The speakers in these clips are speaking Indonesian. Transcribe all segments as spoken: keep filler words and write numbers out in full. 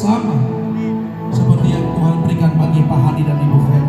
sama seperti yang Tuhan berikan bagi Pak Hadi dan Ibu Vera.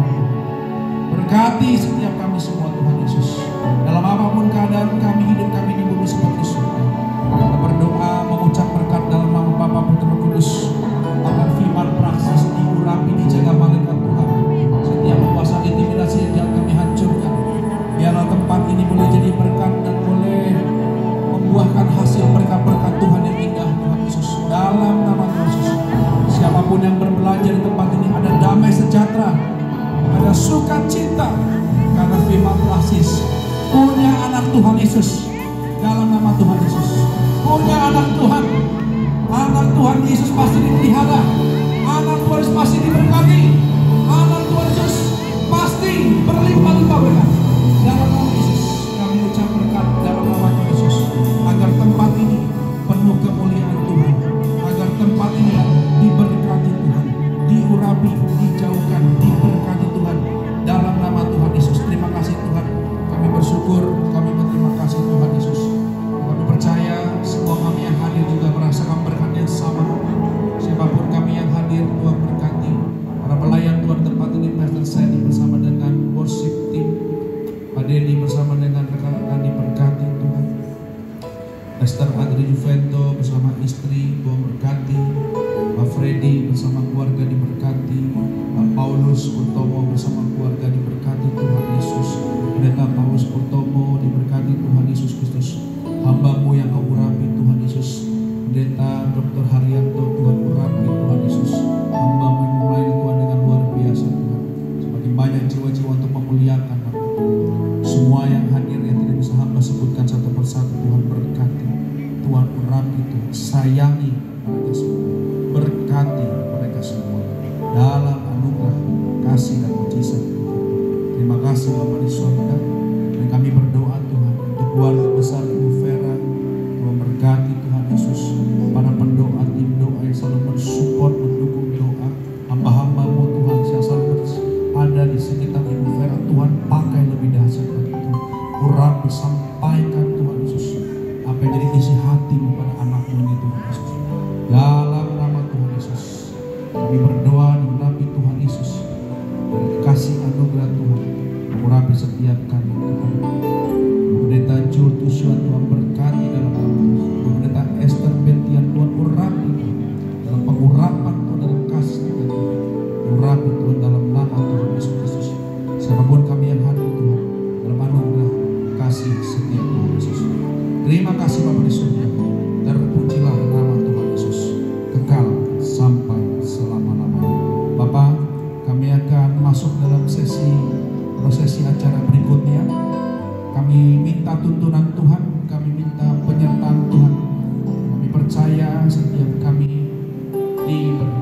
Berkati setiap kami semua Tuhan Yesus. Dalam apapun keadaan kami, hidup kami di bumi seperti surga. Kita berdoa mengucap berkat dalam nama Bapa, Putra, Roh Kudus. Agar firman praksis diurapi, dijaga malaikat Tuhan. Setiap kuasa intimidasi yang jangan kami hancurkan. Biarlah tempat ini boleh jadi berkat dan boleh membuahkan hasil berkat-berkat Tuhan yang indah Tuhan Yesus. Dalam nama Tuhan Yesus. Siapapun yang berbelanja di tempat ini ada damai sejahtera, ada sukacita karena firman praksis punya anak Tuhan Yesus. Dalam nama Tuhan Yesus, punya anak Tuhan, anak Tuhan Yesus pasti dipelihara, anak Tuhan Yesus pasti diberkati, anak Tuhan Yesus pasti berlimpah-limpah berkat. Dalam nama Yesus kami ucap berkat dalam nama Tuhan Yesus, agar tempat ini penuh kemuliaan Tuhan, agar tempat ini diberkati Tuhan, diurapi, dijauhkan, diberkati Tuhan dalam nama Tuhan Yesus. Terima kasih Tuhan, kami bersyukur, kami berterima kasih Tuhan Yesus. Kami percaya semua kami yang hadir juga merasakan berkat yang sama. Siapapun kami yang hadir, Tuhan berkati. Para pelayan Tuhan tempat ini, Pastor Sandy bersama dengan worship team, Pak Denny bersama dengan rekan-rekan diberkati Tuhan. Pastor Andri Juvento bersama istri, Tuhan berkati. Pak Freddy bersama keluarga diberkati. Pak Paulus Purtomo bersama keluarga diberkati Tuhan Yesus. Pendeta Paulus Purtomo diberkati Tuhan Yesus Kristus. Hamba-Mu yang Kau urapi Tuhan Yesus. Pendeta doktor Haryanto, Tuhan urapi Tuhan Yesus. Hamba-Mu yang melayani Tuhan dengan luar biasa Tuhan. Semakin banyak jiwa-jiwa untuk memuliakan nama Tuhan. Semua yang hadir yang tidak bisa hamba sebutkan satu persatu, Tuhan berkati. Tuhan urapi Tuhan, sayangi mereka semua. Berkati mereka semua dalam anugerah, kasih dan mujizat Tuhan. Terima kasih Bapa di surga. Dan kami berdoa Tuhan untuk keluarga besar Ibu Vera. Tuhan berkati Tuhan Yesus. Para pendoa, tim doa yang selalu mensupport, mendukung doa hamba-hamba-Mu Tuhan yang selalu ada di sekitar Ibu Vera. Tuhan pakai lebih dahsyat lagi Tuhan. Urapi, sampaikan Tuhan Yesus apa yang jadi isi hati-Mu pada anak-Mu ini Tuhan Yesus. Dalam nama Tuhan Yesus kami berdoa diurapi Tuhan Yesus. Dan kasih anugerah Tuhan mengurapi setiap kami Tuhan. Pendeta Jul Tusua Tuhan berkati dalam nama Tuhan. Pendeta Esther Bentian Tuhan urapi Tuhan dalam pengurapan Tuhan, dalam kasih Tuhan. Urapi Tuhan dalam nama Tuhan Yesus Kristus. Siapapun kami yang hadir Tuhan dalam anugerah kasih setiap Tuhan Yesus. Terima kasih Bapa di surga. Terpujilah nama Tuhan Yesus kekal sampai selama-lamanya. Bapak, kami akan masuk dalam sesi prosesi acara berikutnya. Kami minta tuntunan Tuhan, kami minta penyertaan Tuhan. Kami percaya setiap kami diberkati.